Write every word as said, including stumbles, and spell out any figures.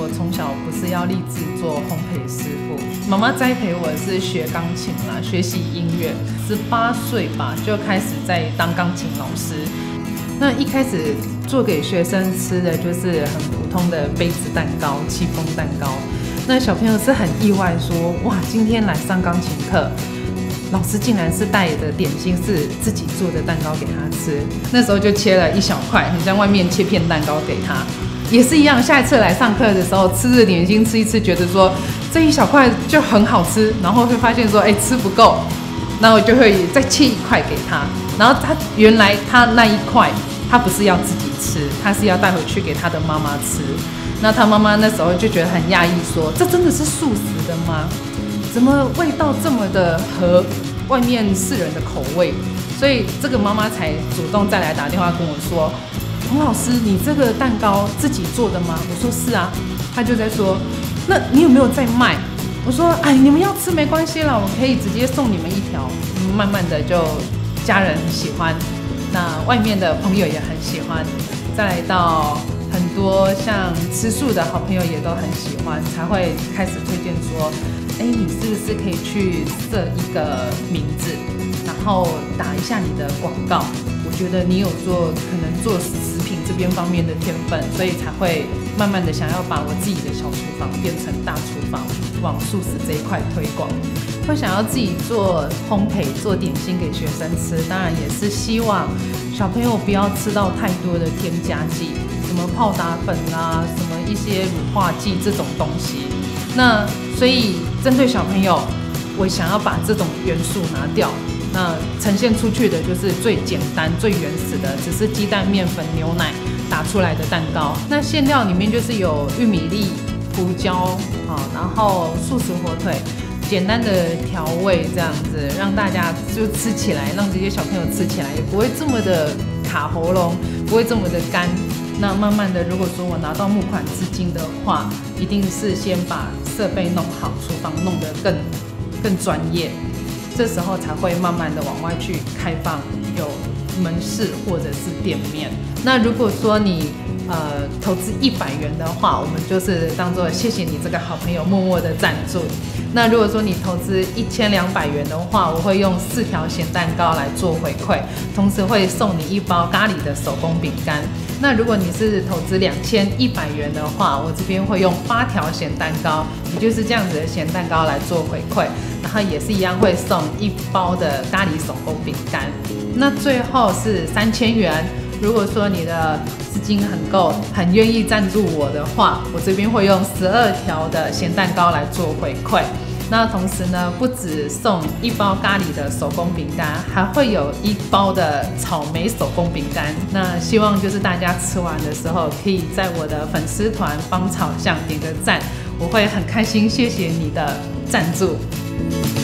我从小不是要立志做烘焙师傅，妈妈栽培我是学钢琴啦，学习音乐。十八岁吧就开始在当钢琴老师。那一开始做给学生吃的就是很普通的杯子蛋糕、戚风蛋糕。那小朋友是很意外说，哇，今天来上钢琴课，老师竟然是带的点心是自己做的蛋糕给他吃。那时候就切了一小块，很像外面切片蛋糕给他。也是一样，下一次来上课的时候，吃着点心吃一吃，觉得说这一小块就很好吃，然后会发现说，哎、欸，吃不够，那我就会再切一块给他。然后他原来他那一块，他不是要自己吃，他是要带回去给他的妈妈吃。那他妈妈那时候就觉得很讶异，说这真的是素食的吗？怎么味道这么的合外面世人的口味？所以这个妈妈才主动再来打电话跟我说，童老师，你这个蛋糕自己做的吗？我说是啊。他就在说，那你有没有在卖？我说，哎，你们要吃没关系啦，我可以直接送你们一条。慢慢的就家人很喜欢，那外面的朋友也很喜欢，再来到很多像吃素的好朋友也都很喜欢，才会开始推荐说，哎，你是不是可以去设一个名字，然后打一下你的广告？我觉得你有做可能做食品这边方面的天分，所以才会慢慢的想要把我自己的小厨房变成大厨房，往素食这一块推广。会想要自己做烘焙、做点心给学生吃，当然也是希望小朋友不要吃到太多的添加剂，什么泡打粉啊，什么一些乳化剂这种东西。那所以针对小朋友，我想要把这种元素拿掉。那呈现出去的就是最简单、最原始的，只是鸡蛋、面粉、牛奶打出来的蛋糕。那馅料里面就是有玉米粒、胡椒，好，然后素食火腿，简单的调味这样子，让大家就吃起来，让这些小朋友吃起来也不会这么的卡喉咙，不会这么的干。那慢慢的，如果说我拿到募款资金的话，一定是先把设备弄好，厨房弄得更更专业。这时候才会慢慢的往外去开放有门市或者是店面。那如果说你呃投资一百元的话，我们就是当做谢谢你这个好朋友默默的赞助。那如果说你投资一千两百元的话，我会用四条咸蛋糕来做回馈，同时会送你一包咖喱的手工饼干。那如果你是投资两千一百元的话，我这边会用八条咸蛋糕，也就是这样子的咸蛋糕来做回馈，然后也是一样会送一包的咖喱手工饼干。那最后是三千元，如果说你的资金很够，很愿意赞助我的话，我这边会用十二条的咸蛋糕来做回馈。那同时呢，不只送一包咖喱的手工饼干，还会有一包的草莓手工饼干。那希望就是大家吃完的时候，可以在我的粉丝团芳草巷点个赞，我会很开心，谢谢你的赞助。